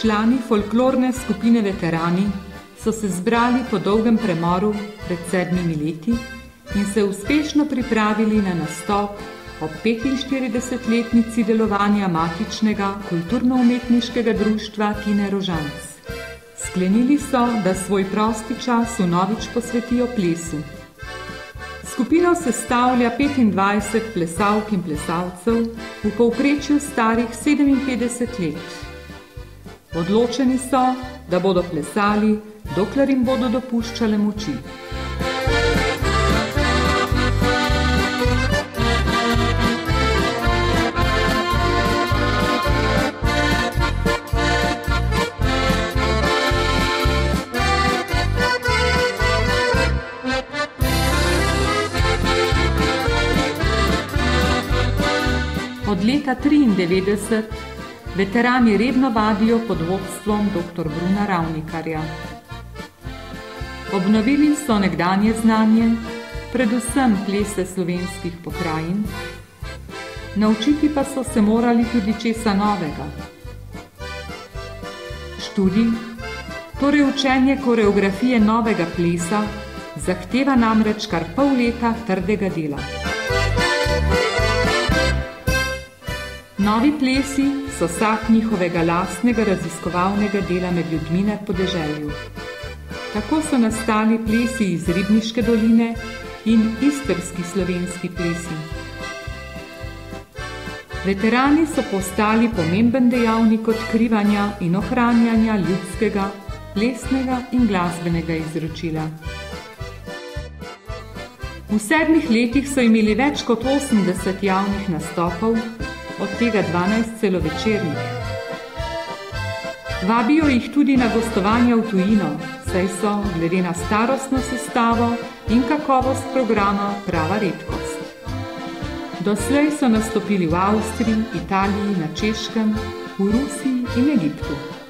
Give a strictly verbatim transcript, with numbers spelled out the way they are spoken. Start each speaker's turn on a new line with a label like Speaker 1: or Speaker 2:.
Speaker 1: Člani folklorne skupine Veterani so se zbrali po dolgem premoru pred sedmimi leti in se uspešno pripravili na nastop ob petinštiridesetletnici delovanja matičnega kulturno-umetniškega društva Tine Rožanc. Sklenili so, da svoj prosti čas vnovič posvetijo plesu. Skupino sestavlja petindvajset plesalk in plesalcev, v povprečju starih sedeminpetdeset let. Odločeni so, da bodo plesali, dokler jim bodo dopuščale moči. Od leta triindevetdeset veterani redno vadijo pod vodstvom doktor Bruna Ravnikarja. Obnovili so nekdanje znanje, predvsem plese slovenskih pokrajin, naučiti pa so se morali tudi česa novega. Študij, torej učenje koreografije novega plesa, zahteva namreč kar pol leta trdega dela. Novi plesi so sad njihovega lastnega raziskovalnega dela med ljudmi na podeželju. Tako so nastali plesi iz Ribniške doline in istrski slovenski plesi. Veterani so postali pomemben dejavnik odkrivanja in ohranjanja ljudskega, plesnega in glasbenega izročila. V sedmih letih so imeli več kot osemdeset javnih nastopov, od tega dvanajst celovečernih. Vabijo jih tudi na gostovanja v tujino, saj so, glede na starostno sestavo in kakovost programa, prava redkost. Doslej so nastopili v Avstriji, Italiji, na Češkem, v Rusiji in Egiptu.